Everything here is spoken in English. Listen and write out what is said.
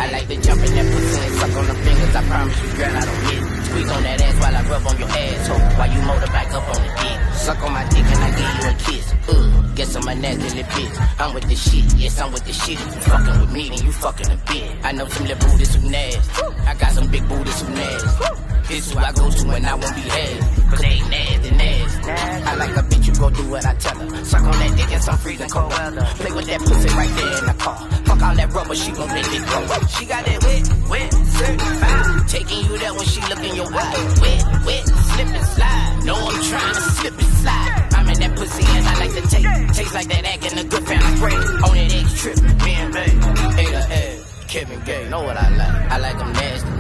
I like to jump in that pussy and suck on the fingers. I promise you, girl, I don't miss. Squeeze on that ass while I rub on your asshole, while you motorbike up on the dick. Suck on my dick and I give you a kiss. Guess I'm a nasty little bitch. I'm with the shit, yes, I'm with the shit. You fucking with me, then you fucking a bitch. I know some little booties who nasty. I got some big booties who nasty. This who I go to when I won't be had, cause they nasty, nasty. I like a bitch, you go do what I tell her. Suck on that dick in some freezing cold weather. Play with that pussy right there in the car. Fuck all that rubber, she gon' let it go. She got that wet, certified. Taking you there when she look in your eyes. Wet, slip and slide. No, I'm trying to slip and slide. I'm in that pussy and I like to taste like that act in a good family break. On that X trip, me and babe, ate her ass. Kevin Gay, know what I like? I like them nasty.